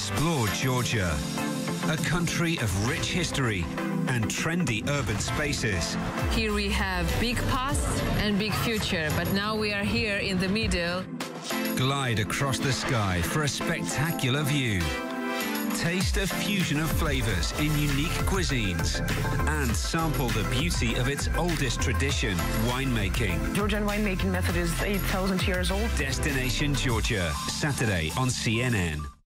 Explore Georgia, a country of rich history and trendy urban spaces. Here we have big past and big future, but now we are here in the middle. Glide across the sky for a spectacular view. Taste a fusion of flavors in unique cuisines and sample the beauty of its oldest tradition, winemaking. Georgian winemaking method is 8,000 years old. Destination Georgia, Saturday on CNN.